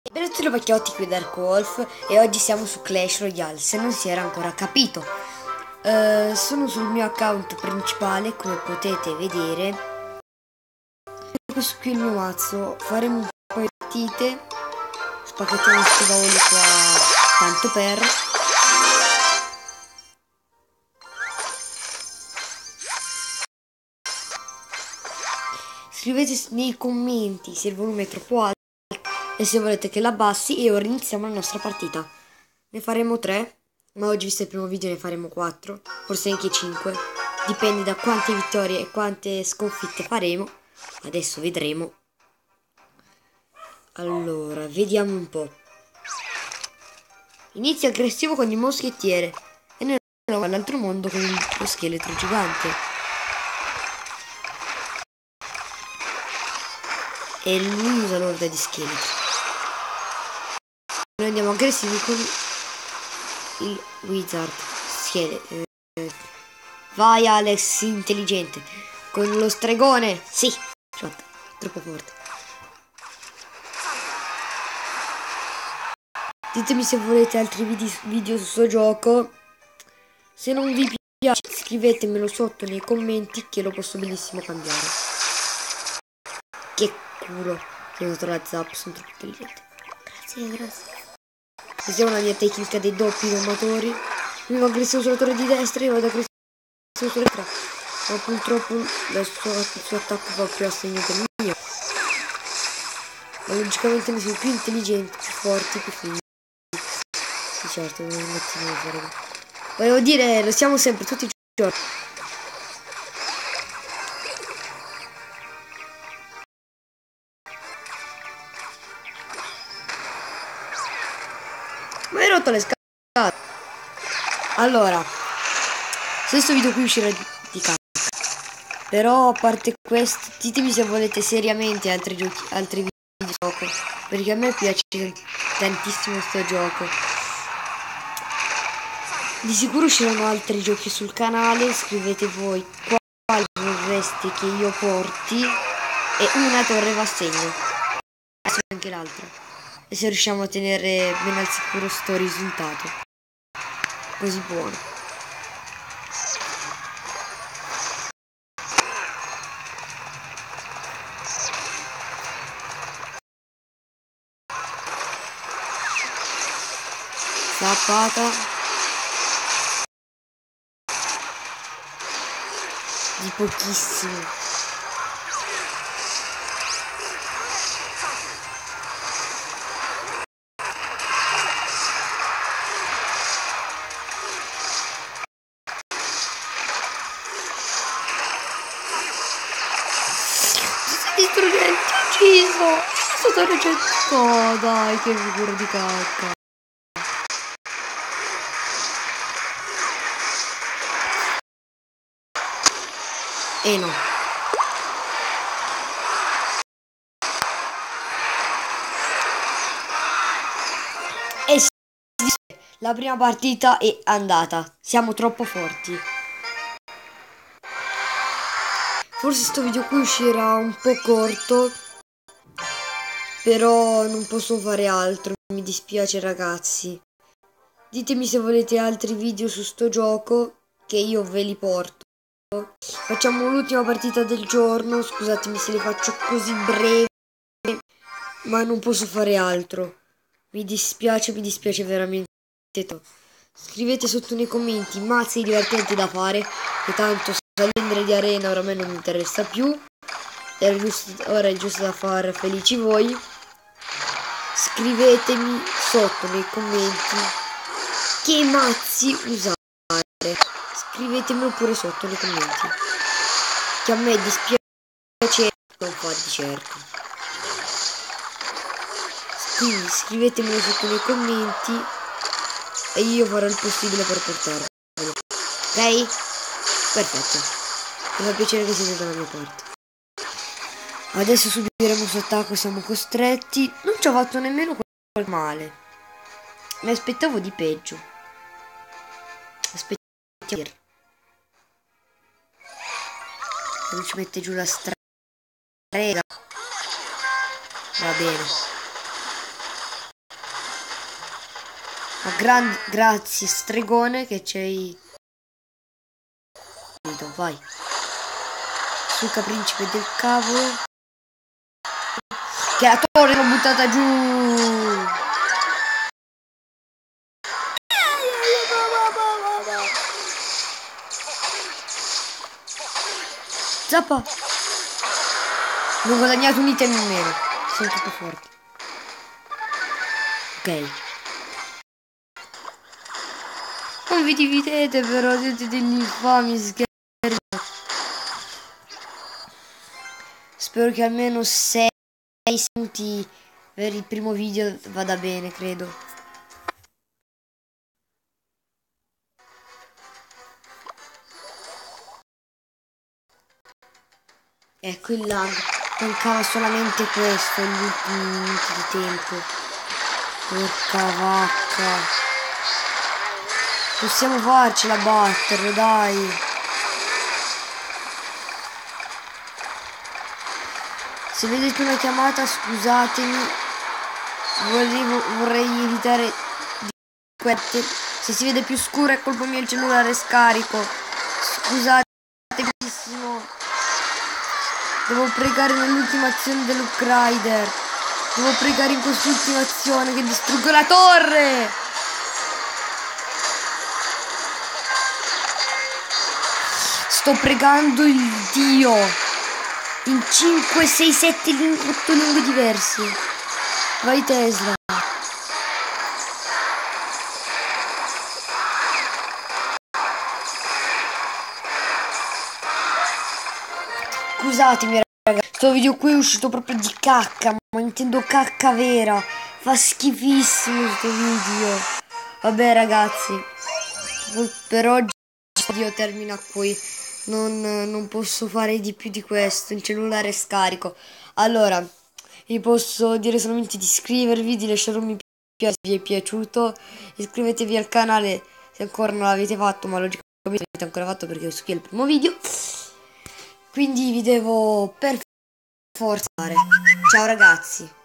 Benvenuti vecchiotti qui Dark Wolf e oggi siamo su Clash Royale, se non si era ancora capito. Sono sul mio account principale, come potete vedere. Questo qui è il mio mazzo, faremo un po' di partite, spacchettiamo questi bauli qua tanto per. Scrivete nei commenti se il volume è troppo alto e se volete che l'abbassi e ora iniziamo la nostra partita. Ne faremo 3, ma oggi visto il primo video ne faremo 4, forse anche 5. Dipende da quante vittorie e quante sconfitte faremo. Adesso vedremo. Allora, vediamo un po'. Inizio aggressivo con il moschettiere e noi andiamo all'altro mondo con lo scheletro gigante. E lui usa l'orda di scheletri. Noi andiamo aggressivi con il wizard scheletro. Vai Alex, intelligente. Con lo stregone. Sì, shot, troppo forte. Ditemi se volete altri video su questo gioco. Se non vi piace scrivetemelo sotto nei commenti che lo posso benissimo cambiare. Che culo che ho usato la zap, sono troppo intelligente. Grazie. Usiamo la mia tecnica dei doppi domatori. Prima aggressivo sulla torre di destra e vado aggressivo sulla torre di destra. Ma purtroppo il suo attacco va più a segno che il mio. Ma logicamente ne sono più intelligenti, più forti, più figli. Sì, certo, non mettiamo fuori. Volevo dire, lo siamo sempre, tutti i giorni. Ma hai rotto le scale. Allora, questo video qui uscirà di cazzo. Però a parte questo, ditemi se volete seriamente altri video di gioco. Perché a me piace tantissimo sto gioco. Di sicuro usciranno altri giochi sul canale. Scrivete voi quali vorreste che io porti. E una torre va a segno. Adesso anche l'altra. E se riusciamo a tenere ben al sicuro sto risultato. Così buono. Zappata di pochissimo. Distruggente ucciso. È stato recettato. Dai, che figura di cacca. E no. E sì, la prima partita è andata. Siamo troppo forti. Forse sto video qui uscirà un po' corto. Però non posso fare altro. Mi dispiace ragazzi. Ditemi se volete altri video su sto gioco che io ve li porto. Facciamo l'ultima partita del giorno. Scusatemi se le faccio così brevi, ma non posso fare altro. Mi dispiace veramente. Scrivete sotto nei commenti mazzi divertenti da fare, che tanto salire di arena oramai non mi interessa più. Ora è giusto da far felici voi. Scrivetemi sotto nei commenti che mazzi usare. Scrivetemelo pure sotto nei commenti, che a me dispiace non fa di certo. Quindi scrivetemelo sotto nei commenti e io farò il possibile per portarvelo. Ok? Perfetto. Mi fa piacere che siete dalla mia parte. Adesso subiremo questo attacco, siamo costretti. Non ci ho fatto nemmeno quel male. Mi aspettavo di peggio. Aspettiamo. Non ci mette giù la strega. Va bene. Ma grazie stregone che c'hai. Vai. Succa principe del cavolo. Che la torre l'ho buttata giù. Zappa. Non ho guadagnato un item in meno. Sono troppo forti. Ok. Non vi dividete però, siete degli infami scherzi. Spero che almeno 6 minuti per il primo video vada bene, credo. Ecco il lag. Mancava solamente questo negli ultimi minuti di tempo. Porca vacca. Possiamo farcela batterlo, dai. Se vedete una chiamata, scusatemi. Vorrei evitare di queste. Se si vede più scuro è colpa mia, il cellulare è scarico. Scusate benissimo. Devo pregare nell'ultima azione dell'Hook Rider. Devo pregare in quest'ultima azione che distruggo la torre. Sto pregando il Dio. In 5, 6, 7 lingue diverse. Vai Tesla. Scusatemi ragazzi, questo video qui è uscito proprio di cacca, ma intendo cacca vera. Fa schifissimo questo video. Vabbè ragazzi, per oggi il video termina qui. Non posso fare di più di questo, il cellulare è scarico. Allora, vi posso dire solamente di iscrivervi, di lasciare un mi piace se vi è piaciuto. Iscrivetevi al canale se ancora non l'avete fatto, ma logicamente l'avete ancora fatto perché questo qui è il primo video. Quindi vi devo per forza fare. Ciao ragazzi.